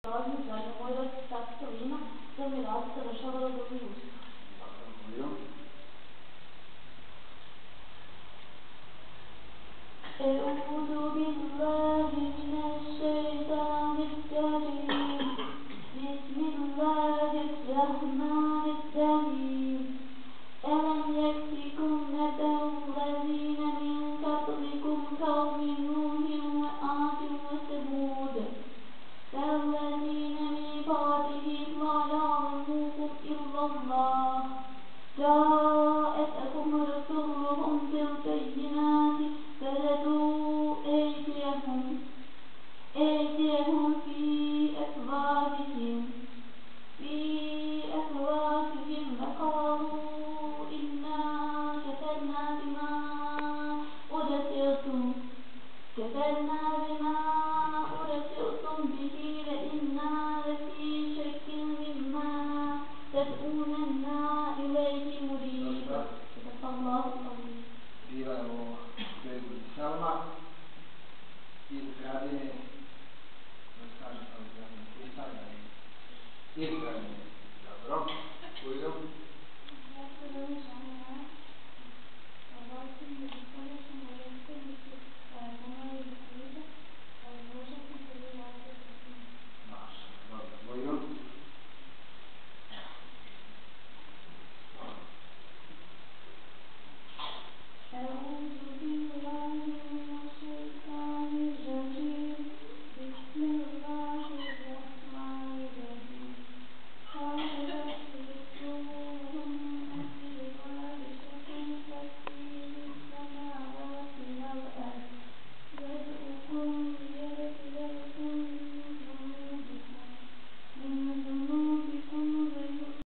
prolazne zadnje vojvođe statusa Lima, zemlje razlika dešavalo do minusa. أعوذ بالله من الشيطان الرجيم بسم الله الرحمن الرحيم ألم يأتكم نبأ الذين من قبلكم قوم نوح وعاد وثمود والذين من بعدهم لا يعلمهم إلا الله جاءتهم رسلهم بالبينات فردوا أيديهم في أفواههم وقالوا إنا كفرنا بما أرسلتم به وإنا لفي شك مما تدعوننا إليه مريب. صدق الله العظيم. Bivamo Begu i Salma i ukradene na stranu Salma, Isana i Izrael.